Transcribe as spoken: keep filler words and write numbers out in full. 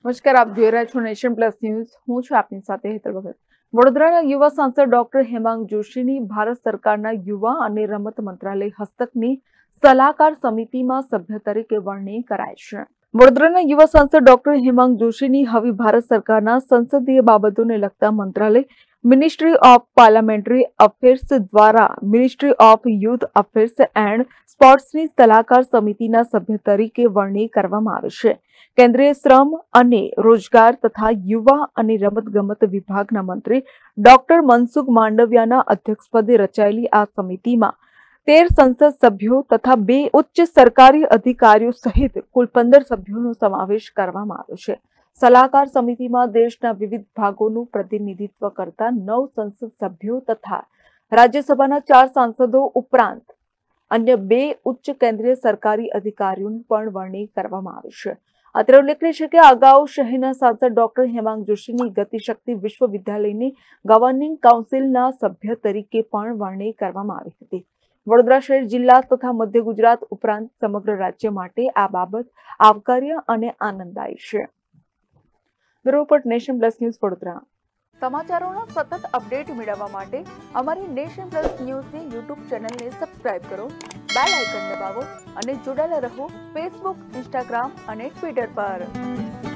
નમસ્કાર, આપ જોઈ રહ્યા છો નેશન પ્લસ ન્યૂઝ. હું છું આપની સાથે હેતલ ભગત. વડોદરાના યુવા સાંસદ ડોક્ટર હેમાંગ જોશીની ભારત સરકારના યુવા અને રમત મંત્રાલય હસ્તકની સલાહકાર સમિતિમાં સભ્ય તરીકે વરણી કરાઈ છે. વડોદરાના યુવા સાંસદ ડોક્ટર હેમાંગ જોશીની હવે ભારત સરકારના સંસદીય બાબતોને લગતા મંત્રાલય મિનિસ્ટ્રી ઓફ પાર્લામેન્ટરી અફેર્સ દ્વારા ministry of youth affairs and સ્પોર્ટ્સની સલાહકાર સમિતિના સભ્ય તરીકે વરણી કરવામાં આવે છે. કેન્દ્રીય શ્રમ અને રોજગાર તથા યુવા અને રમતગમત વિભાગના મંત્રી ડોક્ટર મનસુખ માંડવિયાના અધ્યક્ષપદે રચાયેલી આ સમિતિમાં તેર સંસદ સભ્યો તથા બે ઉચ્ચ સરકારી અધિકારીઓ સહિત કુલ પંદર સભ્યોનો સમાવેશ કરવામાં આવ્યો છે. સલાહકાર સમિતિમાં દેશના વિવિધ ભાગોનું પ્રતિનિધિત્વ કરતા નવ સંસદ સભ્યો તથા રાજ્યસભાના ચાર સાંસદો ઉપરાંત અન્ય બે ઉચ્ચ કેન્દ્રીય સરકારી અધિકારીઓની પણ વરણી કરવામાં આવી છે. અત્રે ઉલ્લેખનીય છે કે અગાઉ શહેરના સાંસદ ડોક્ટર હેમાંગ જોશીની ગતિશક્તિ વિશ્વવિદ્યાલયની ગવર્નિંગ કાઉન્સિલના સભ્ય તરીકે પણ વરણી કરવામાં આવી હતી. વડોદરા શહેર, જિલ્લા તથા મધ્ય ગુજરાત ઉપરાંત સમગ્ર રાજ્ય માટે આ બાબત આવકાર્ય અને આનંદદાયી છે. Bureau report, nation plus news, Vadodara. સમાચારોના સતત અપડેટ મેળવવા માટે અમારી નેશન પ્લસ ન્યૂઝની યુટ્યુબ ચેનલને સબસ્ક્રાઇબ કરો, બેલ આઇકન દબાવો અને જોડાયેલા રહો ફેસબુક, ઇન્સ્ટાગ્રામ અને ટ્વિટર પર.